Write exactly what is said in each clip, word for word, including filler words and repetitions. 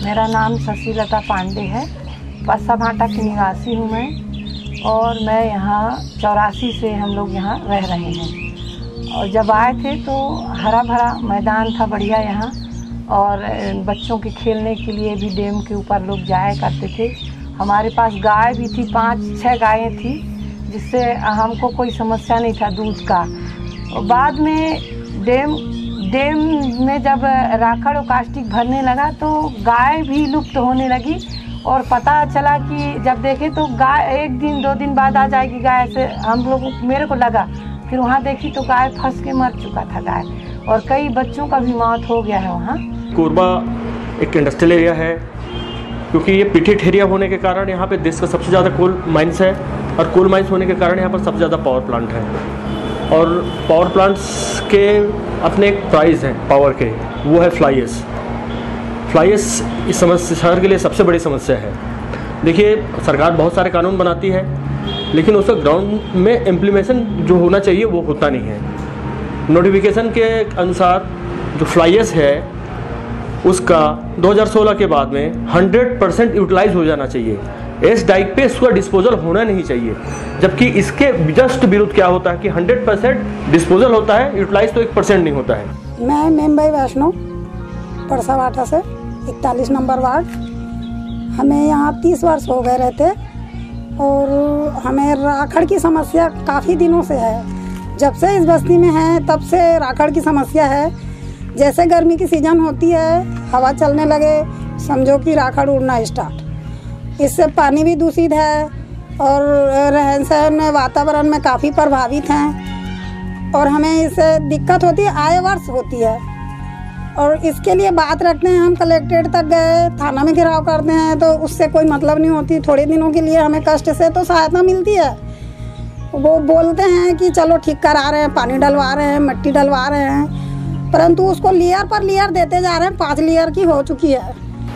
मेरा नाम शशिलता पांडे है। पस्सा भाटा की निवासी हूँ मैं, और मैं यहाँ चौरासी से हम लोग यहाँ रह रहे हैं। और जब आए थे तो हरा भरा मैदान था बढ़िया यहाँ, और बच्चों के खेलने के लिए भी डैम के ऊपर लोग जाया करते थे। हमारे पास गाय भी थी, पाँच छः गायें थी, जिससे हमको कोई समस्या नहीं था दूध का। और बाद में डैम डैम में जब राखड़ और कास्टिक भरने लगा तो गाय भी लुप्त होने लगी, और पता चला कि जब देखे तो गाय एक दिन दो दिन बाद आ जाएगी गाय। से हम लोग मेरे को लगा, फिर वहाँ देखी तो गाय फंस के मर चुका था गाय, और कई बच्चों का भी मौत हो गया है वहाँ। कोरबा एक इंडस्ट्रियल एरिया है, क्योंकि ये पिटेड एरिया होने के कारण यहाँ पे देश का सबसे ज़्यादा कोल माइंस है, और कोल माइंस होने के कारण यहाँ पर सबसे ज़्यादा पावर प्लांट है। और पावर प्लांट्स के अपने एक प्राइस हैं पावर के, वो है फ्लाई एश। फ्लाई एश इस समस्या शहर के लिए सबसे बड़ी समस्या है। देखिए, सरकार बहुत सारे कानून बनाती है, लेकिन उसका ग्राउंड में इम्प्लीमेशन जो होना चाहिए वो होता नहीं है। नोटिफिकेशन के अनुसार जो फ्लाई एश है उसका दो हज़ार सोलह के बाद में सौ परसेंट यूटिलाइज हो जाना चाहिए। एस डाइक पे इसका डिस्पोजल होना नहीं चाहिए, जबकि इसके जस्ट विरुद्ध क्या होता है कि सौ परसेंट डिस्पोजल होता है, यूटिलाइज तो एक परसेंट नहीं होता है। मैं मेम्बाई वैष्णो परसा भाटा से इकतालीस नंबर वार्ड। हमें यहाँ तीस वर्ष हो गए रहते, और हमें राखड़ की समस्या काफ़ी दिनों से है। जब से इस बस्ती में है तब से राखड़ की समस्या है। जैसे गर्मी की सीज़न होती है, हवा चलने लगे, समझो कि राखड़ उड़ना स्टार्ट। इससे पानी भी दूषित है, और रहन सहन वातावरण में काफ़ी प्रभावित हैं, और हमें इससे दिक्कत होती है, आए वर्ष होती है। और इसके लिए बात रखते हैं, हम कलेक्ट्रेट तक गए, थाना में घेराव करते हैं, तो उससे कोई मतलब नहीं होती। थोड़े दिनों के लिए हमें कष्ट से तो सहायता मिलती है। वो बोलते हैं कि चलो ठीक करा रहे हैं, पानी डलवा रहे हैं, मिट्टी डलवा रहे हैं, परंतु उसको लेयर पर लेयर देते जा रहे हैं। पाँच लेयर की हो चुकी है।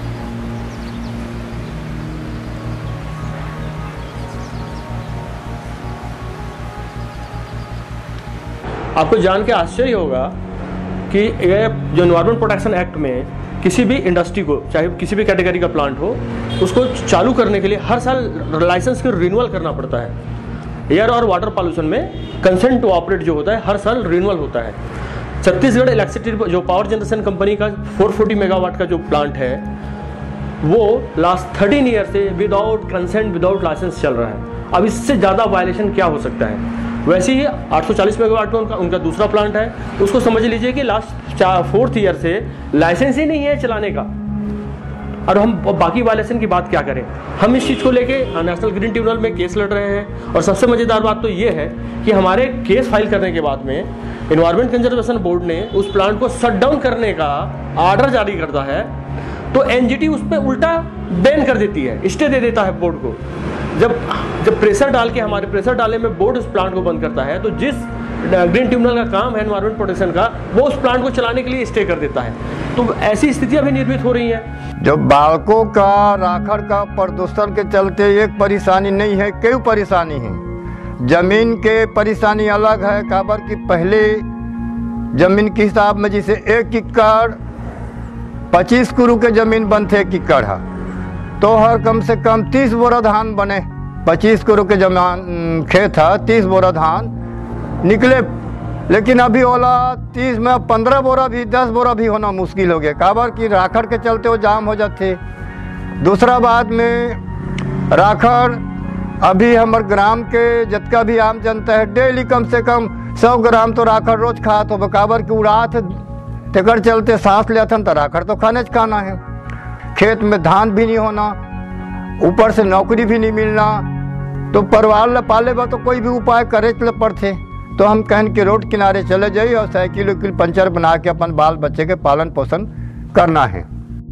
आपको जान के आश्चर्य होगा कि ये जो एनवायरमेंट प्रोटेक्शन एक्ट में किसी भी इंडस्ट्री को, चाहे किसी भी कैटेगरी का प्लांट हो, उसको चालू करने के लिए हर साल लाइसेंस के रिन्यूअल करना पड़ता है। एयर और वाटर पॉल्यूशन में कंसेंट टू ऑपरेट जो होता है हर साल रिन्यूअल होता है। छत्तीसगढ़ इलेक्ट्रिसिटी जो पावर जनरेशन कंपनी का चार सौ चालीस मेगावाट का जो प्लांट है, वो लास्ट थर्टीन ईयर से विदाउट कंसेंट विदाउट लाइसेंस चल रहा है। अब इससे ज़्यादा वायलेशन क्या हो सकता है। वैसे ही आठ सौ चालीस मेगावाट में उनका उनका दूसरा प्लांट है, उसको समझ लीजिए कि लास्ट चार फोर्थ ईयर से लाइसेंस ही नहीं है चलाने का। और हम बाकी वायलेशन की बात क्या करें। हम इस चीज़ को लेके नेशनल ग्रीन ट्रिब्यूनल में केस लड़ रहे हैं, और सबसे मज़ेदार बात तो ये है कि हमारे केस फाइल करने के बाद में एनवायरमेंट कंजर्वेशन बोर्ड ने उस प्लांट को शट डाउन करने का आर्डर जारी करता है, तो एनजीटी उस पर उल्टा बैन कर देती है, स्टे दे देता है बोर्ड को। जब जब प्रेशर डाल के हमारे प्रेशर डालने में बोर्ड उस प्लांट को बंद करता है, तो जिस ग्रीन ट्रिब्यूनल का काम है एनवायरमेंट प्रोटेक्शन का, वो उस प्लांट को चलाने के लिए स्टे कर देता है। तो ऐसी स्थितियां भी निर्मित हो रही हैं। जो बालकों का राखड़ का प्रदूषण के चलते एक परेशानी नहीं है, कई परेशानी है। जमीन के परेशानी अलग है। काबर की पहले जमीन के हिसाब में जैसे एक एकड़ पच्चीस कुरु के जमीन बनते एक एकड़ है, तो हर कम से कम तीस बोरा धान बने। पच्चीस कुरु के जमीन खेत है, तीस बोरा धान निकले। लेकिन अभी ओला तीस में पंद्रह बोरा भी दस बोरा भी होना मुश्किल हो गया। काबर की राखड़ के चलते वो जाम हो जाते। दूसरा बात में राखड़ अभी हमारे ग्राम के जितना भी आम जनता है, डेली कम से कम सौ ग्राम तो राखड़ रोज खात हो। काबर की उड़ात तेकर चलते सांस लेते तो राखड़ तो खाने खाना है। खेत में धान भी नहीं होना, ऊपर से नौकरी भी नहीं मिलना, तो परिवार ले पाले बा तो कोई भी उपाय करे पड़ते। तो हम कहन के रोड किनारे चले जाइए और साइकिल उकिल पंचर बना के अपन बाल बच्चे के पालन पोषण करना है।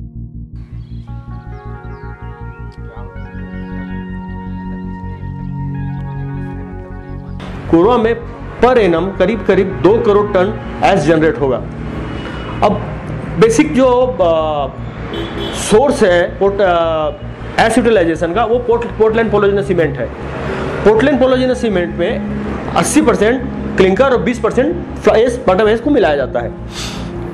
कोरबा में पर एनम करीब करीब दो करोड़ टन एस जनरेट होगा। अब बेसिक जो सोर्स है पोर्ट एस यूटिलाइजेशन का, वो पोर्ट पोर्टलैंड पोलोजिनस सीमेंट है। पोर्टलैंड पोलोजिनस सीमेंट में अस्सी परसेंट क्लिंकर और बीस percent fly ash bottom ash को मिलाया जाता है।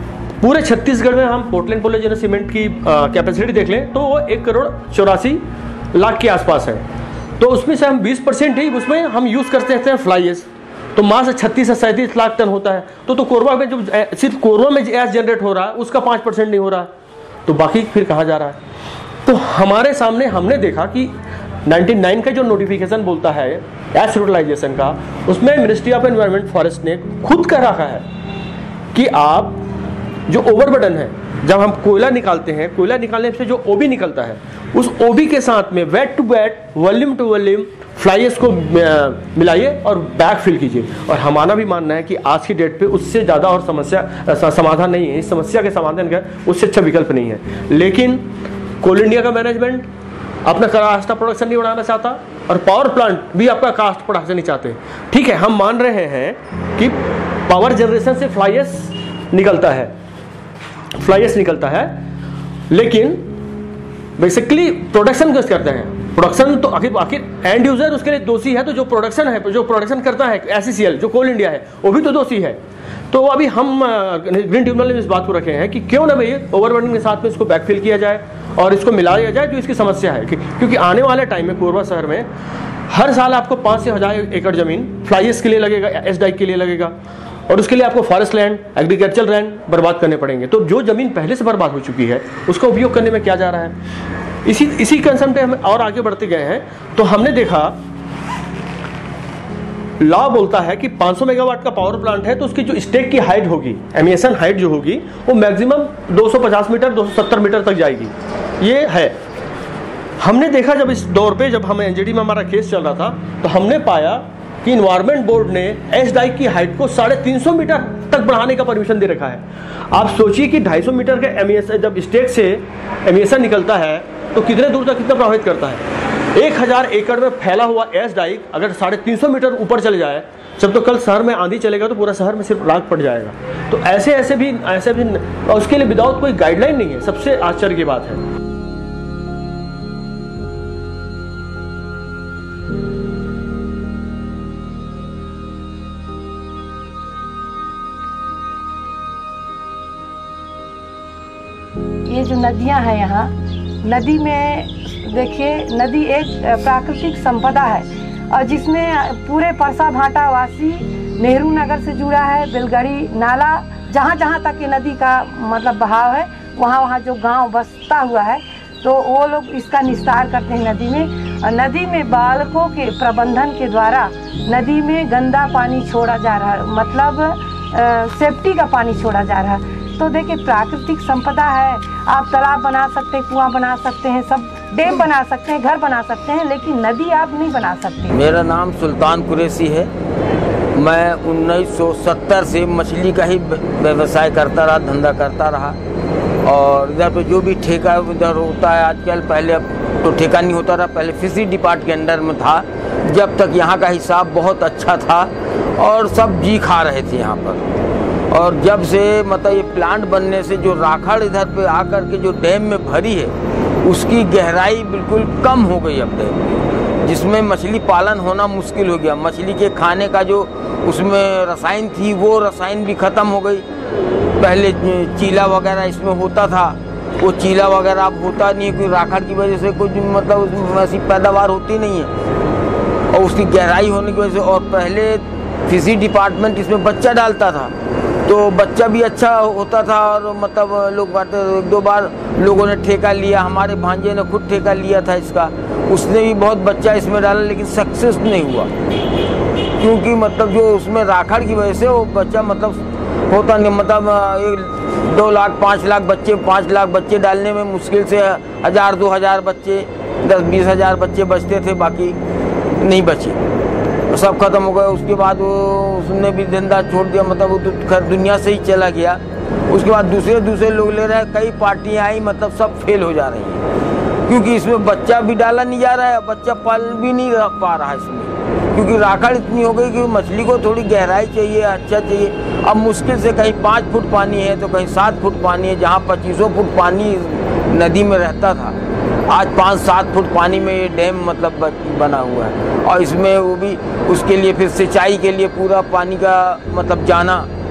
पूरे छत्तीसगढ़ में हम पोर्टलैंड पॉलीजनस सीमेंट की कैपेसिटी देख लें तो वो एक करोड़ चौरासी लाख के आसपास है। तो उसमें से हम बीस परसेंट ही उसमें हम यूज़ करते हैं फ्लाई एश, तो मास छत्तीस से सैंतीस लाख टन होता है। तो तो कोरबा में जो सिर्फ कोरबा में एस जनरेट हो रहा है उसका पाँच परसेंट नहीं हो रहा है, तो बाकी फिर कहाँ जा रहा है। तो हमारे सामने हमने देखा कि निन्यानवे का जो नोटिफिकेशन बोलता है एस यूटिलाइजेशन का, उसमें मिनिस्ट्री ऑफ एनवायरनमेंट फॉरेस्ट ने खुद कह रखा है कि आप जो ओवरबर्डन है, जब हम कोयला निकालते हैं, कोयला निकालने से जो ओबी निकलता है उस ओबी के साथ में weight to weight, volume to volume fly ash को मिलाइए और बैक फिल कीजिए। और हमारा भी मानना है कि आज की डेट पे उससे ज़्यादा और समस्या समाधान नहीं है, इस समस्या के समाधान का उससे अच्छा विकल्प नहीं है। लेकिन कोल इंडिया का मैनेजमेंट अपना कास्ट प्रोडक्शन नहीं बढ़ाना चाहता और पावर प्लांट भी आपका कास्ट प्रोडक्शन नहीं चाहते। ठीक है, हम मान रहे हैं कि पावर जनरेशन से फ्लाई एश निकलता है, फ्लाई एश निकलता है, लेकिन बेसिकली प्रोडक्शन किस करते हैं? प्रोडक्शन तो आखिर आखिर एंड यूजर उसके लिए दोषी है। तो जो प्रोडक्शन है, जो प्रोडक्शन करता है एस सी सी एल जो कोल इंडिया है, वो भी तो दोषी है। तो अभी हम ग्रीन ट्रिब्यूनल में इस बात को रखे हैं कि क्यों ना भाई ओवरबर्डन के साथ में इसको बैकफिल किया जाए और इसको मिलाया जाए जो इसकी समस्या है। कि, क्योंकि आने वाले टाइम में कोरबा शहर में हर साल आपको पाँच से हजार एकड़ जमीन फ्लाई एश के लिए लगेगा, एस डाइक के लिए लगेगा, और उसके लिए आपको फॉरेस्ट लैंड, एग्रीकल्चर लैंड बर्बाद करने पड़ेंगे। तो जो जमीन पहले से बर्बाद हो चुकी है उसका उपयोग करने में क्या जा रहा है? इसी इसी कंसेप्ट पे हम और आगे बढ़ते गए हैं। तो हमने देखा लॉ बोलता है कि पाँच सौ मेगावाट का पावर प्लांट है तो उसकी जो स्टेक की हाइट होगी, एमिशन हाइट जो होगी, वो मैक्सिमम दो सौ पचास मीटर दो सौ सत्तर मीटर तक जाएगी। ये है, हमने देखा जब इस दौर पे जब हम एनजीडी में हमारा केस चल रहा था तो हमने पाया कि इन्वायरमेंट बोर्ड ने एस डाइक की हाइट को साढ़े तीन सौ मीटर तक बढ़ाने का परमिशन दे रखा है। आप सोचिए कि ढाई सौ मीटर के एमिशन जब स्टेक से एमिशन निकलता है तो कितने दूर तक कितना प्रभावित करता है। एक हजार एकड़ में फैला हुआ एस डाइक अगर साढ़े तीन सौ मीटर ऊपर चले जाए, जब तो कल शहर में आंधी चलेगा तो पूरा शहर में सिर्फ राख पड़ जाएगा। तो ऐसे ऐसे भी ऐसे भी और उसके लिए विदाउट कोई गाइडलाइन नहीं है। सबसे आश्चर्य की बात है। ये जो नदियां हैं यहाँ, नदी में देखिए, नदी एक प्राकृतिक संपदा है और जिसमें पूरे परसा भाटा वासी नेहरू नगर से जुड़ा है। बेलगड़ी नाला, जहाँ जहाँ तक ये नदी का मतलब बहाव है, वहाँ वहाँ जो गांव बसता हुआ है तो वो लोग इसका निस्तार करते हैं नदी में। और नदी में बालकों के प्रबंधन के द्वारा नदी में गंदा पानी छोड़ा जा रहा है, मतलब आ, सेफ्टी का पानी छोड़ा जा रहा है। तो देखिए, प्राकृतिक संपदा है, आप तालाब बना सकते हैं, कुआं बना सकते हैं, सब डैम बना सकते हैं, घर बना सकते हैं, लेकिन नदी आप नहीं बना सकते। मेरा नाम सुल्तान कुरैशी है। मैं उन्नीस सौ सत्तर से मछली का ही व्यवसाय करता रहा, धंधा करता रहा। और इधर पे जो भी ठेका इधर होता है आजकल, पहले अब तो ठेका नहीं होता रहा, पहले फिशरी डिपार्ट के अंडर में था। जब तक यहाँ का हिसाब बहुत अच्छा था और सब जी खा रहे थे यहाँ पर। और जब से मतलब ये प्लांट बनने से जो राखड़ इधर पे आकर के जो डैम में भरी है, उसकी गहराई बिल्कुल कम हो गई अब डैम, जिसमें मछली पालन होना मुश्किल हो गया। मछली के खाने का जो उसमें रसायन थी वो रसायन भी ख़त्म हो गई। पहले चीला वगैरह इसमें होता था, वो चीला वगैरह अब होता नहीं है, क्योंकि राखड़ की वजह से कुछ मतलब ऐसी पैदावार होती नहीं है और उसकी गहराई होने की वजह से। और पहले फिशरी डिपार्टमेंट इसमें बच्चा डालता था तो बच्चा भी अच्छा होता था और मतलब लोग बात एक दो बार लोगों ने ठेका लिया, हमारे भांजे ने खुद ठेका लिया था इसका, उसने भी बहुत बच्चा इसमें डाला लेकिन सक्सेस नहीं हुआ, क्योंकि मतलब जो उसमें राखड़ की वजह से वो बच्चा मतलब होता नहीं। मतलब एक दो लाख पाँच लाख बच्चे पाँच लाख बच्चे डालने में मुश्किल से हज़ार दो हज़ार बच्चे, दस बीस हज़ार बच्चे बचते थे, बाकी नहीं बचे, सब खत्म हो गए। उसके बाद वो उसने भी धंधा छोड़ दिया, मतलब वो तो खैर दुनिया से ही चला गया। उसके बाद दूसरे दूसरे लोग ले रहे हैं, कई पार्टियां आई, मतलब सब फेल हो जा रही हैं, क्योंकि इसमें बच्चा भी डाला नहीं जा रहा है, बच्चा पाल भी नहीं रख पा रहा है इसमें, क्योंकि राखड़ इतनी हो गई कि मछली को थोड़ी गहराई चाहिए, अच्छा चाहिए। अब मुश्किल से कहीं पाँच फुट पानी है तो कहीं सात फुट पानी है, जहाँ पच्चीसों फुट पानी नदी में रहता था, आज पाँच सात फुट पानी में ये डैम मतलब बना हुआ है। और इसमें वो भी उसके लिए फिर सिंचाई के लिए पूरा पानी का मतलब जाना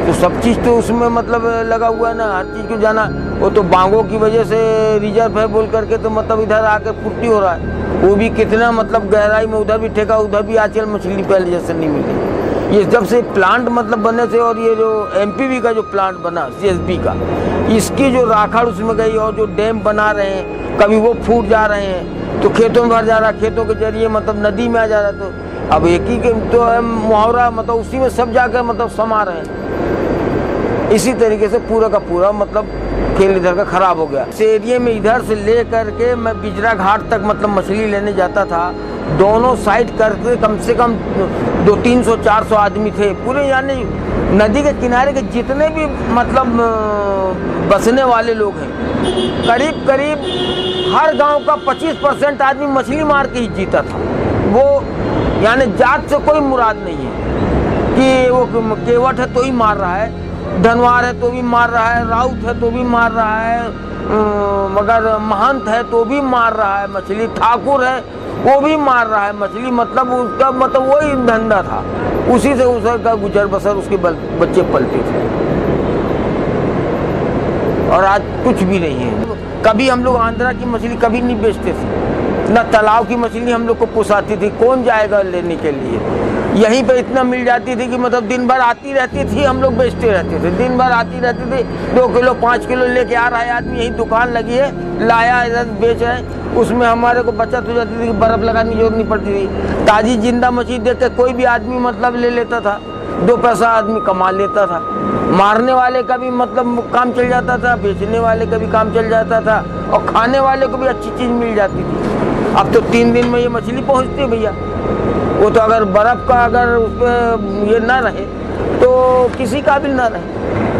तो सब चीज़ तो उसमें मतलब लगा हुआ है ना, हर चीज़ को जाना। वो तो बांगों की वजह से रिजर्व है बोल करके तो मतलब इधर आकर पूर्ति हो रहा है, वो भी कितना मतलब गहराई में, उधर भी ठेका, उधर भी आजकल मछली पहले जैसे नहीं मिली। ये जब से प्लांट मतलब बने से, और ये जो एमपीवी का जो प्लांट बना सीएसबी का, इसकी जो राखड़ उसमें गई, और जो डैम बना रहे हैं कभी वो फूट जा रहे हैं तो खेतों में भर जा रहा है, खेतों के जरिए मतलब नदी में आ जा रहा है। तो अब एक ही के तो है मुहावरा, मतलब उसी में सब जाकर मतलब समा रहे हैं। इसी तरीके से पूरा का पूरा मतलब खेल इधर का खराब हो गया। इस एरिया में इधर से ले करके मैं बिजरा घाट तक मतलब मछली लेने जाता था, दोनों साइड करके कम से कम दो तीन सौ चार सौ आदमी थे पूरे, यानी नदी के किनारे के जितने भी मतलब बसने वाले लोग हैं, करीब करीब हर गांव का पच्चीस परसेंट आदमी मछली मार के ही जीता था। वो यानी जात से कोई मुराद नहीं है कि वो केवट है तो ही मार रहा है, धनवार है तो भी मार रहा है, राउत है तो भी मार रहा है, मगर महंत है तो भी मार रहा है मछली, ठाकुर है वो भी मार रहा है मछली। मतलब उसका मतलब वही धंधा था, उसी से उसका गुजर बसर उसके बच्चे पलते थे। और आज कुछ भी नहीं है। कभी हम लोग आंध्रा की मछली कभी नहीं बेचते थे, न तालाब की मछली हम लोग को पोसाती थी, कौन जाएगा लेने के लिए। यहीं पे इतना मिल जाती थी कि मतलब दिन भर आती रहती थी, हम लोग बेचते रहते थे, दिन भर आती रहती थी, दो किलो पाँच किलो लेके आ रहा है आदमी, यही दुकान लगी है, लाया इधर बेच रहे हैं। उसमें हमारे को बचत हो जाती थी कि बर्फ़ लगाने की जरूरत नहीं पड़ती थी। ताज़ी जिंदा मछली देख के कोई भी आदमी मतलब ले लेता था, दो पैसा आदमी कमा लेता था। मारने वाले का भी मतलब काम चल जाता था, बेचने वाले का भी काम चल जाता था, और खाने वाले को भी अच्छी चीज़ मिल जाती थी। अब तो तीन दिन में ये मछली पहुँचती है भैया, वो तो अगर बर्फ़ का अगर उस पर ये ना रहे तो किसी काबिल ना रहे।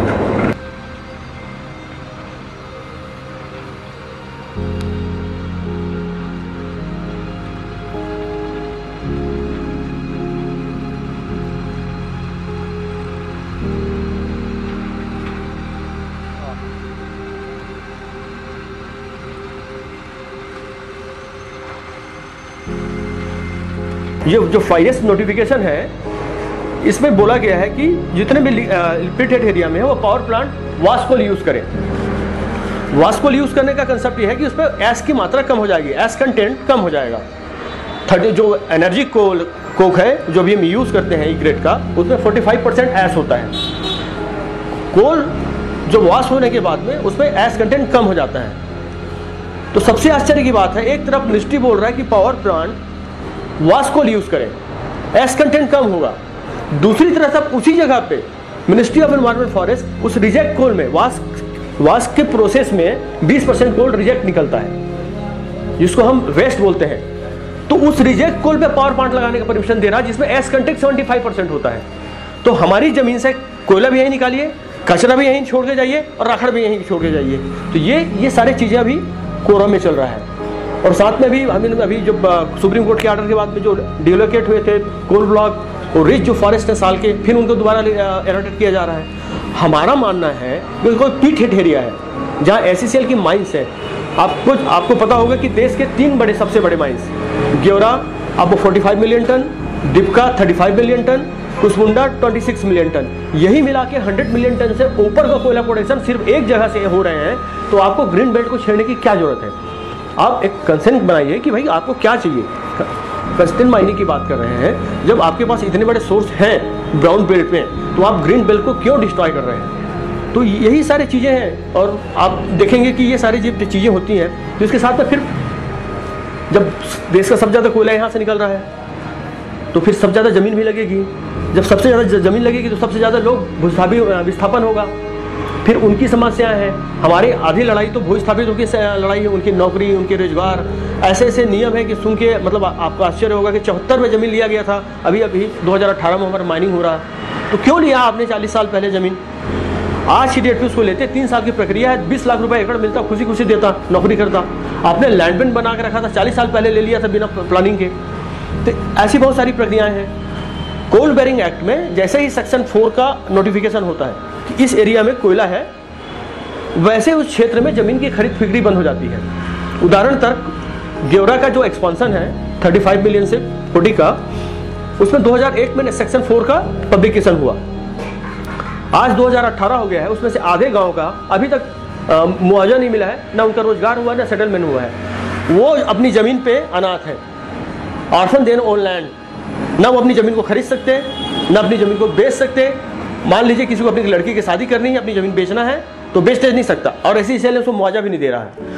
ये जो फाइनेंस नोटिफिकेशन है, इसमें बोला गया है कि जितने भी लिमिटेड एरिया में है वो पावर प्लांट वास्कोल यूज़ करें। वास्कोल यूज़ करने का कंसेप्ट ये है कि उसमें एस की मात्रा कम हो जाएगी, एस कंटेंट कम हो जाएगा। थर्टी जो एनर्जी कोल कोक है जो भी हम यूज़ करते हैं ई ग्रेड का, उसमें पैंतालीस परसेंट एस होता है। कोल जो वॉश होने के बाद में उसमें एस कंटेंट कम हो जाता है। तो सबसे आश्चर्य की बात है, एक तरफ मिनिस्ट्री बोल रहा है कि पावर प्लांट वास्कोल यूज करें, एस कंटेंट कम होगा, दूसरी तरफ उसी जगह पे मिनिस्ट्री ऑफ एनवायरमेंट फॉरेस्ट उस रिजेक्ट कोल में वास्क वास्क के प्रोसेस में बीस परसेंट कोल रिजेक्ट निकलता है, जिसको हम वेस्ट बोलते हैं। तो उस रिजेक्ट कोल पे पावर प्लांट लगाने का परमिशन दे रहा है, जिसमें एस कंटेंट पचहत्तर परसेंट होता है। तो हमारी जमीन से कोयला भी यहीं निकालिए, कचरा भी यहीं छोड़ के जाइए, और राखड़ भी यहीं छोड़ के जाइए। तो ये ये सारी चीजें अभी कोरबा में चल रहा है। और साथ में भी हमें अभी जो सुप्रीम कोर्ट के ऑर्डर के बाद में जो डिलोकेट हुए थे कोल ब्लॉक और रिच जो फॉरेस्ट है साल के, फिर उनको दोबारा एलोकेट किया जा रहा है। हमारा मानना है कि कोई पीट हिट एरिया है जहाँ एससीसीएल की माइंस है। आपको आपको पता होगा कि देश के तीन बड़े सबसे बड़े माइंस, गेवरा आपको पैंतालीस मिलियन टन, डिपका पैंतीस मिलियन टन, कुसमुंडा छब्बीस मिलियन टन, यही मिला के सौ मिलियन टन से ऊपर का कोयला प्रोडक्शन सिर्फ एक जगह से हो रहे हैं। तो आपको ग्रीन बेल्ट को छेड़ने की क्या जरूरत है? आप एक कंसेंट बनाइए कि भाई आपको क्या चाहिए। कंस्टेंट माइनिंग की बात कर रहे हैं, जब आपके पास इतने बड़े सोर्स हैं ब्राउन बेल्ट में, तो आप ग्रीन बेल्ट को क्यों डिस्ट्रॉय कर रहे हैं? तो यही सारी चीज़ें हैं। और आप देखेंगे कि ये सारी चीज़ें होती हैं, तो इसके साथ में फिर जब देश का सबसे ज़्यादा कोयला यहाँ से निकल रहा है, तो फिर सबसे ज़्यादा ज़मीन भी लगेगी। जब सबसे ज़्यादा ज़मीन लगेगी तो सबसे ज़्यादा लोग भूस्थापी विस्थापन होगा, फिर उनकी समस्याएं हैं। हमारी आधी लड़ाई तो भूस्थापितों की लड़ाई है, उनकी नौकरी, उनके रोजगार। ऐसे ऐसे नियम है कि सुन के मतलब आपको आश्चर्य होगा कि चौहत्तर में ज़मीन लिया गया था, अभी अभी दो हज़ार अठारह में हमारा माइनिंग हो रहा है। तो क्यों लिया आपने चालीस साल पहले ज़मीन? आज की डेट में उसको लेते, तीन साल की प्रक्रिया है, बीस लाख रुपए एकड़ मिलता, खुशी खुशी देता, नौकरी करता। आपने लैंड बैंक बना के रखा था, चालीस साल पहले ले लिया था बिना प्लानिंग के। तो ऐसी बहुत सारी प्रक्रियाएं हैं। कोल बेरिंग एक्ट में जैसे ही सेक्शन फोर का नोटिफिकेशन होता है कि इस एरिया में कोयला है, वैसे उस क्षेत्र में जमीन की खरीद बिक्री बंद हो जाती है। उदाहरण तक गेवरा का जो एक्सपांसन है पैंतीस मिलियन से चालीस का, उसमें दो हज़ार एक में सेक्शन फोर का पब्लिकेशन हुआ। आज दो हज़ार अठारह हो गया है, उसमें से आधे गांव का अभी तक मुआवजा नहीं मिला है, ना उनका रोजगार हुआ ना सेटलमेंट हुआ है। वो अपनी ज़मीन पे अनाथ है, ऑर्फन देन ऑन लैंड, ना वो अपनी ज़मीन को खरीद सकते, ना अपनी ज़मीन को बेच सकते। मान लीजिए किसी को अपनी लड़की की शादी करनी है, अपनी ज़मीन बेचना है तो बेच नहीं सकता, और ऐसी इसलिए उसको मुआवजा भी नहीं दे रहा है।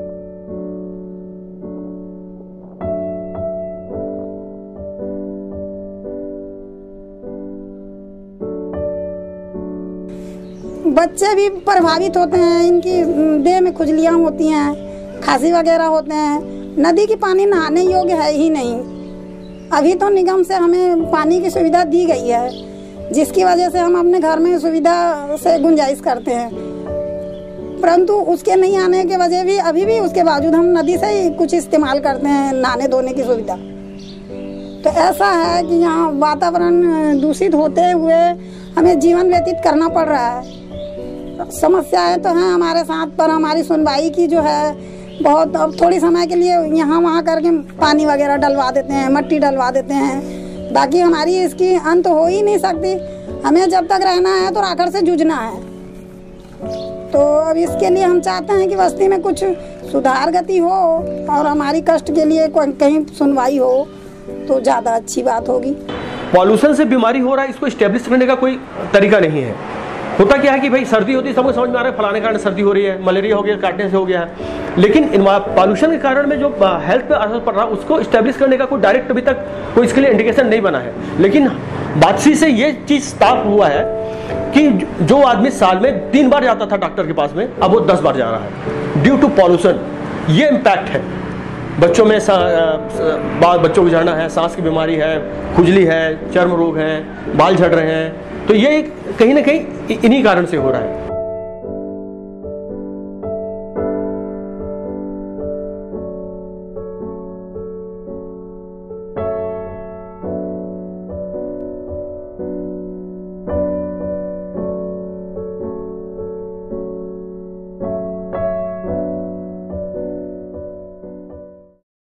बच्चे भी प्रभावित होते हैं, इनकी देह में खुजलियाँ होती हैं, खांसी वगैरह होते हैं। नदी की पानी नहाने योग्य है ही नहीं। अभी तो निगम से हमें पानी की सुविधा दी गई है, जिसकी वजह से हम अपने घर में सुविधा से गुंजाइश करते हैं, परंतु उसके नहीं आने के वजह भी अभी भी उसके बावजूद हम नदी से ही कुछ इस्तेमाल करते हैं नहाने धोने की सुविधा। तो ऐसा है कि यहाँ वातावरण दूषित होते हुए हमें जीवन व्यतीत करना पड़ रहा है। समस्याएं तो हैं हमारे साथ, पर हमारी सुनवाई की जो है बहुत, अब थोड़ी समय के लिए यहाँ वहाँ करके पानी वगैरह डलवा देते हैं, मट्टी डलवा देते हैं, बाकी हमारी इसकी अंत हो ही नहीं सकती। हमें जब तक रहना है तो राखड़ से जूझना है। तो अब इसके लिए हम चाहते हैं कि बस्ती में कुछ सुधार गति हो और हमारी कष्ट के लिए कहीं सुनवाई हो तो ज़्यादा अच्छी बात होगी। पॉल्यूशन से बीमारी हो रहा है, इसको स्टेब्लिश करने का कोई तरीका नहीं है। होता क्या है कि भाई सर्दी होती है, सबको समझ में आ रहा है फलाने कारण सर्दी हो रही है, मलेरिया हो गया, काटने से हो गया है, लेकिन पॉल्यूशन के कारण में जो हेल्थ पे असर पड़ रहा है उसको स्टेब्लिश करने का कोई डायरेक्ट अभी तक कोई इसके लिए इंडिकेशन नहीं बना है। लेकिन बातचीत से ये चीज़ साफ हुआ है कि जो आदमी साल में तीन बार जाता था डॉक्टर के पास में, अब वो दस बार जा रहा है ड्यू टू पॉल्यूशन। ये इम्पैक्ट है। बच्चों में बच्चों को झड़ना है, सांस की बीमारी है, खुजली है, चर्म रोग है, बाल झड़ रहे हैं, तो ये कहीं ना कहीं इन्हीं कारण से हो रहा है।